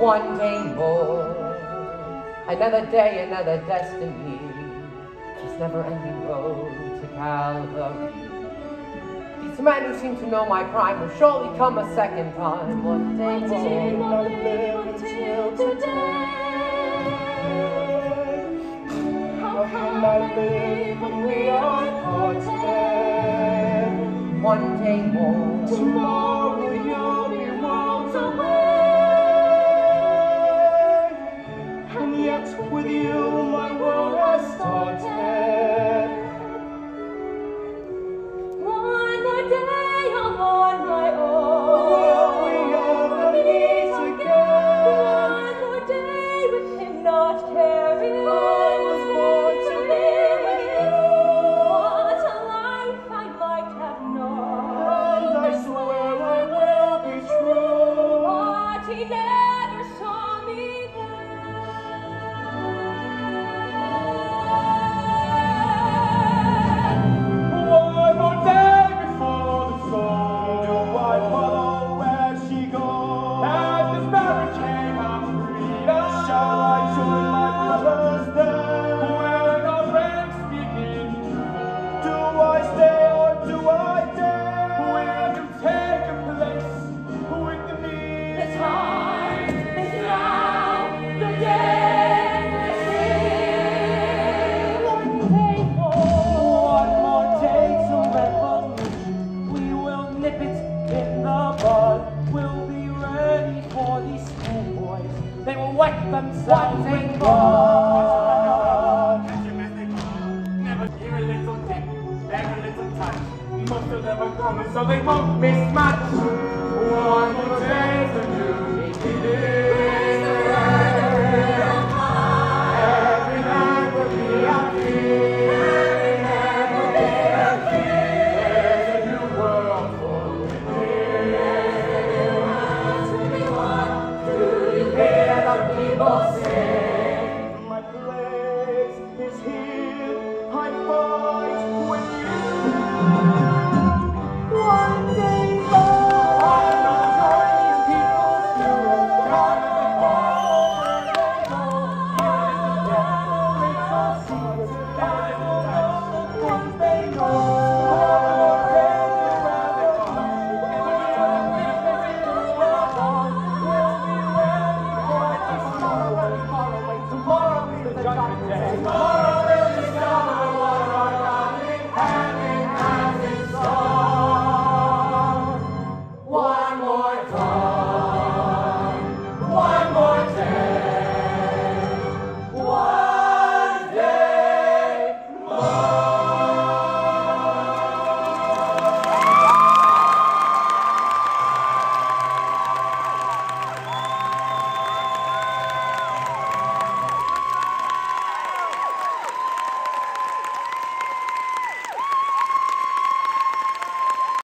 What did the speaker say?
One day more, another day, another destiny. This never-ending road to Calvary. These men who seem to know my crime will surely come a second time. One day more, I live until today. How can I live when we are parted? one day more. Tomorrow you'll be worlds away. And yet with you my world has started. One more day I'm on my own. Will we ever meet again? One more day with him not caring. I was born to be with you. What a life I might have known. And I swear I will be true. But he never saw me One more day before the storm. Do I follow where she goes? At this barricade of freedom, shall I join my brothers there? When our ranks begin, do I stay or do I dare? Will you take a place with me? The time is now, the day is here. One day more. One more day to revolution. We will nip it in the bud. We'll be ready for these school boys. They will wet themselves with blood. Never hear a little tick, then a little touch. Most of them are common, so they won't miss much.